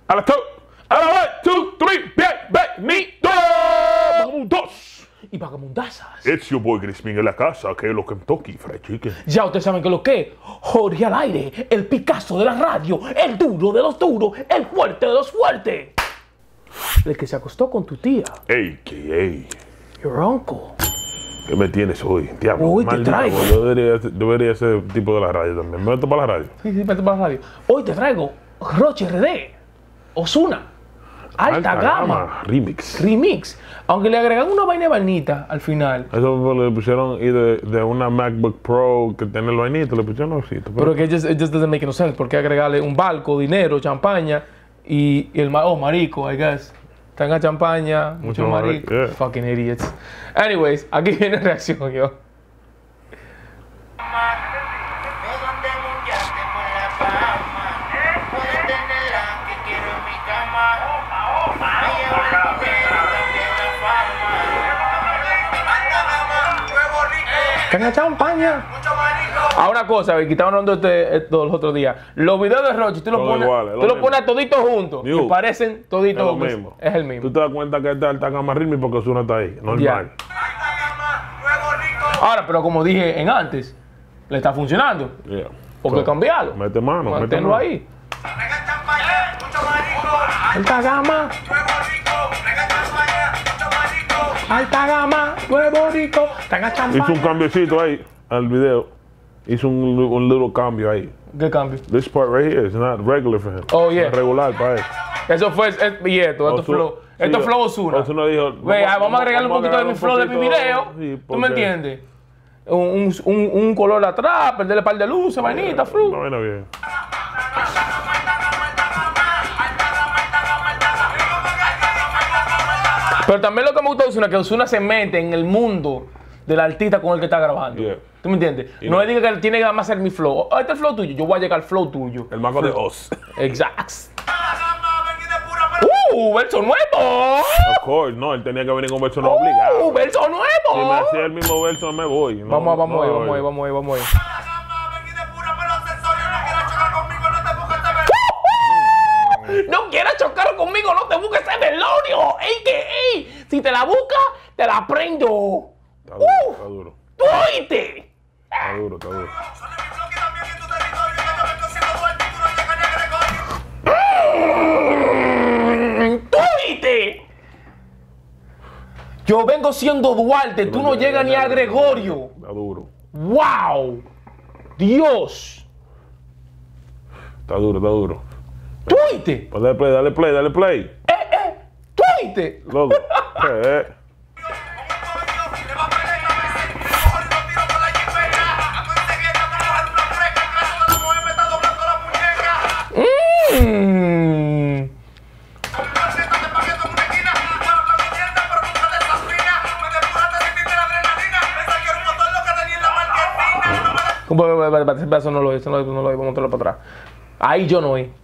A las 2, a la 1, 2, 3, bienvenidos. Vagabundos y vagabundazas. It's your boy Crispin en la casa, que es lo Kentucky Fried Chicken. Ya ustedes saben que lo que Jorge al aire, el Picasso de la radio, el duro de los duros, el fuerte de los fuertes. El que se acostó con tu tía. A.K.A. Your uncle. ¿Qué me tienes hoy? Diablo, Hoy te maldita, traigo. Yo debería ser tipo de la radio también. ¿Me meto para la radio? Sí, vete para la radio. Hoy te traigo Roche RD, Ozuna, Alta Gama, Remix. Aunque le agregan una vaina de vainita al final. Eso le pusieron y de una MacBook Pro que tiene el vainito, le pusieron osito. Pero que it just doesn't make no sense. Porque agregarle un barco, dinero, champaña y el marico, I guess. Tenga champaña, mucho marico. Yeah. Fucking idiots. Anyways, aquí viene reacción yo. Tenga champaña. Ahora una cosa, que estaban hablando esto los otros días. Los videos de Roche, tú lo pones toditos juntos. Y parecen toditos es lo mismo. Es el mismo. Tú te das cuenta que este es Alta Gama Remix porque Ozuna está ahí. Normal. Ahora, pero como dije antes, le está funcionando. Yeah. Porque cambiarlo. Mete mano, manténlo ahí. Alta Gama. Alta Gama, nuevo rico. Tenga champaña. Hizo un cambiecito ahí al video. Hizo un little cambio ahí. ¿Qué cambio? This part right here is not regular for him. Oh, yeah. Es regular para él. Eso fue, esto flow. Esto es flow Ozuna. Ozuna dijo, vamos a agregarle un poquito de mi flow de mi video. Sí, ¿Tú me entiendes? Un color atrás, perderle par de luces, vainita, flow. No, bueno, bien. Pero también lo que me gusta de Ozuna es que Ozuna se mete en el mundo del artista con el que está grabando. Yeah. ¿Tú me entiendes? No le diga que él tiene que nada más ser mi flow. Oh, este es el flow tuyo, yo voy a llegar al flow tuyo. El mago de Oz. Exacto. ¡Verso nuevo! Of course, no, él tenía que venir con verso no obligado. ¡Verso nuevo! Si me hacía el mismo verso, me voy. No, Vamos ahí. No quieras chocar conmigo, no te busques ese velorio. A.K.A. Si te la buscas, te la prendo. Está duro. ¿Tú oíste? Está duro. ¿Tú oíste? Yo vengo siendo Duarte, tú no llegas ni a Gregorio. Está duro. ¡Wow! ¡Dios! Está duro. ¿Tú oíste? Pues dale play. ¿Tú oíste? Loco. Eso no lo hice, vamos a montarlo para atrás. Ahí yo no oí.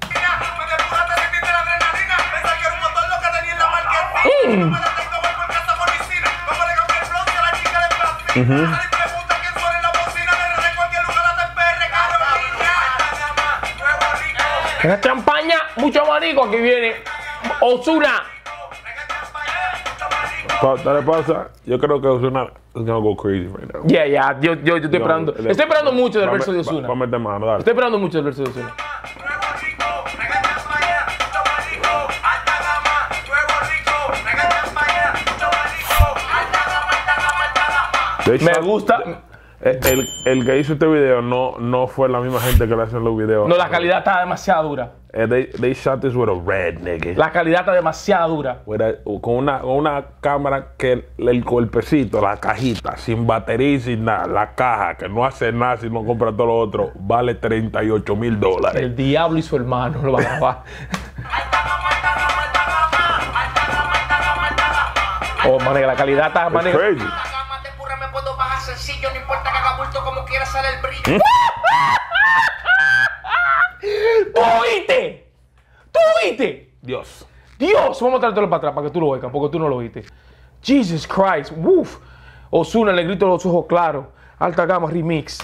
La champaña, mucho marico, aquí viene Ozuna. Dale pausa. Yo creo que Ozuna is gonna go crazy right now. Yeah, yo estoy esperando. Estoy esperando mucho del verso de Ozuna. Va a meter mano, dale. Estoy esperando mucho del verso de Ozuna. Me gusta. El que hizo este video no fue la misma gente que le hacen los videos. No, la calidad está demasiado dura. They shot this with a red, nigga. La calidad está demasiado dura. Con una cámara que el golpecito, la cajita, sin batería y sin nada, la caja que no hace nada si no compra todo lo otro, vale $38,000. El diablo y su hermano lo van a grabar. Oh, mané, la calidad está, mané. It's crazy. Sencillo, no importa que haga bulto como quiera sale el brillo. ¿Tú oíste? ¿Tú oíste? Dios. Vamos a traértelo para atrás para que tú lo oigas, porque tú no lo oíste. Jesus Christ, woof. Ozuna, el negrito de los ojos claros. Alta Gama Remix.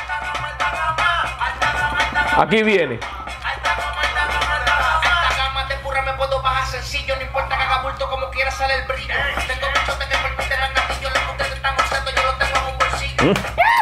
Aquí viene. quiera sale el brillo. Tengo bichotes que por ti te dan gatillo. Lo que ustedes están usando yo lo tengo en un bolsillo.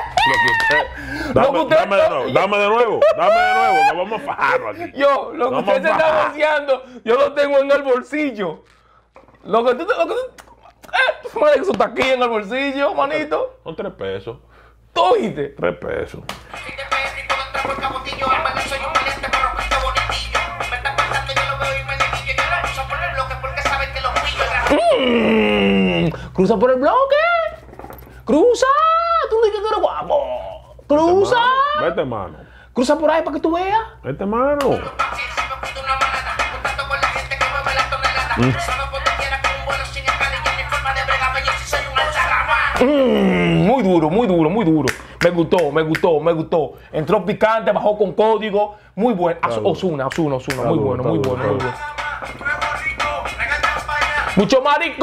Dame de nuevo, que vamos a fajarlo aquí. Yo, lo que usted se está vaciando, yo lo tengo en el bolsillo. Lo que tú eso está aquí en el bolsillo, manito. Son 3 pesos. ¿Tú oíste? 3 pesos. Si te pegas rico dentro por cabotillo, en verdad soy un valiente, pero pinto bonitillo. Me está pasando, yo lo veo y me neguillo. Yo lo uso por el bloque porque saben que lo pillo. Cruza por el bloque. Cruza. Tú dices que tú eres guapo. Cruza. Vete, mano. Cruza por ahí para que tú veas. Vete, mano. Si me pido una manada, contacto con la gente que mueve la tonelada. Solo cuando quiera con un vuelo sin escala y en forma de brega, yo sí soy un alta gama. Muy duro, muy duro, muy duro. Me gustó. Entró picante, bajó con código. Muy bueno. Ozuna. Muy bueno. Mucho marico.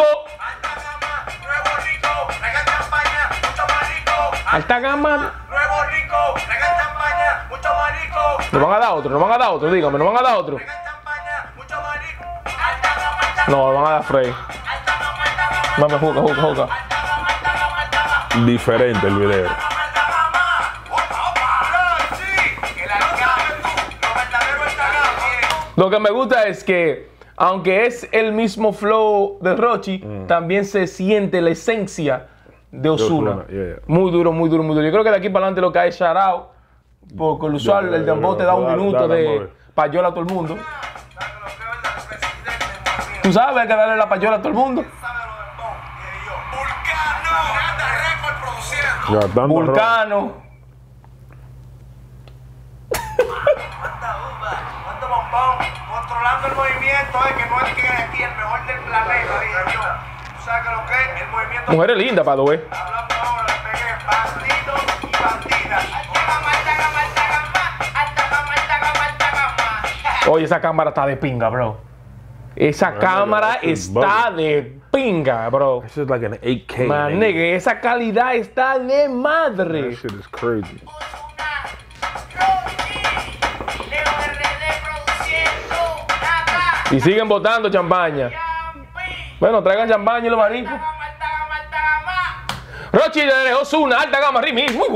Alta gama. Nuevo rico, reggae champaña, mucho marico. Nos van a dar otro, dígame, nos van a dar otro. Reggae champaña, mucho marico. No, me van a dar Frey. Vamos, juega. Diferente el video. Lo que me gusta es que, aunque es el mismo flow de Rochi, también se siente la esencia de Ozuna. Muy duro. Yo creo que de aquí para adelante lo que hay es shout out, porque el usual, el dembow te da un minuto de payola a todo el mundo. Tú sabes, hay que darle la payola a todo el mundo. Vulcano. Controlando el movimiento, que no es que aquí el mejor del planeta, dije yo. ¿Tú sabes que lo que es? El movimiento. Mujeres lindas, para güey. Hablamos ahora, le pegué bandidos y bandidas. Oye, esa cámara está de pinga, bro. Esa cámara está de pinga, bro. This is like an 8K. Man, nigga, esa calidad está de madre. That shit is crazy. Y siguen botando champaña. Bueno, traigan champaña y los maricos. Rochi de Ozuna, alta gama remix. Muy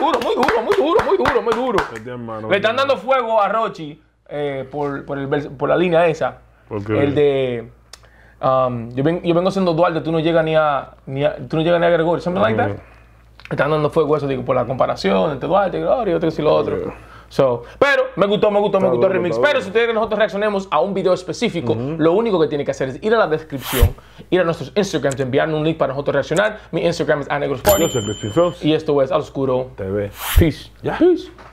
duro. Le están dando fuego a Rochi por la línea esa. El de yo vengo siendo Duarte, tú no llegas ni a Gregorio, something like that. Están dando fuego a eso, digo, por la comparación entre Duarte y Gregorio, otro y lo otro. Pero me gustó el remix. Pero si ustedes quieren que nosotros reaccionemos a un video específico, lo único que tienen que hacer es ir a la descripción, ir a nuestros Instagrams, enviarnos un link para nosotros reaccionar. Mi Instagram es @negrosparty. Yo soy Crispy Films. Y esto es Al Oscuro TV. Peace. Ya. Peace.